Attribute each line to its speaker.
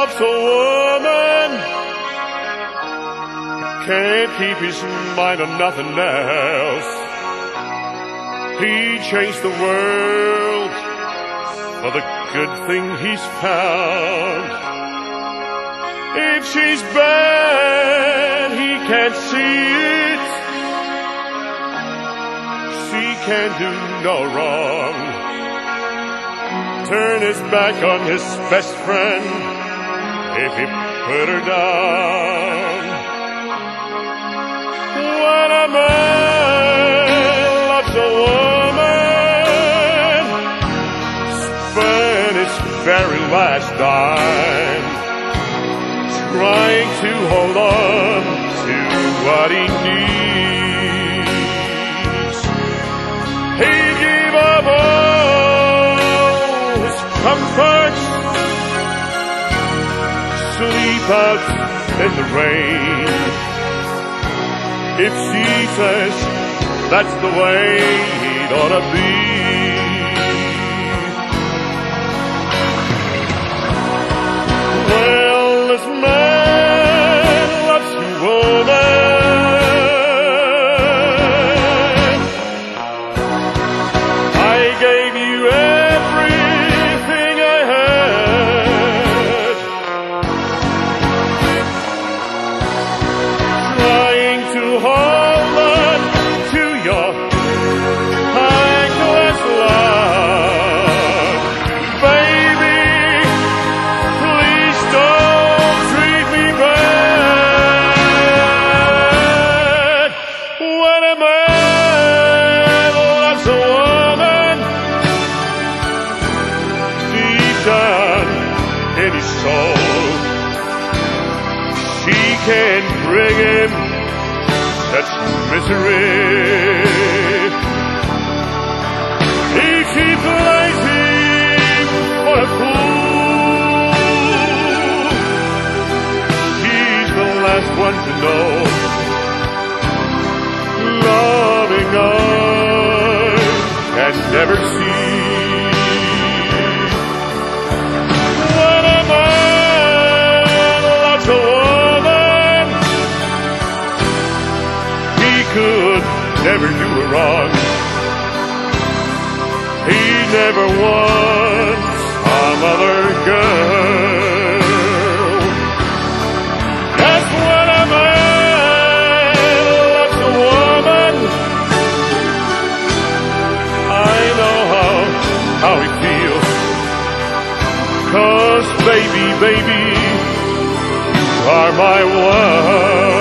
Speaker 1: loves a woman, can't keep his mind on nothing else. He changed the world for the good thing he's found. If she's bad, he can't see it. She can do no wrong. Turn his back on his best friend if he put her down. When a man loves a woman, spend his very last dime trying to hold on to what he needs. He gave up all his comforts, sleep out in the rain. If she says that's the way it ought to be, well, this man loves you, woman. I gave you everything I had, trying to hold on to your high-class love. Baby, please don't treat me bad. When a man loves a woman, deep down in his soul, she can bring him such misery. If she plays him for a fool, he's the last one to know. Loving eyes can never see. When a man loves a woman, he could never do her wrong. He never wants some other girl. That's when a man loves a woman. I know how he feels. 'Cause baby, you are my one.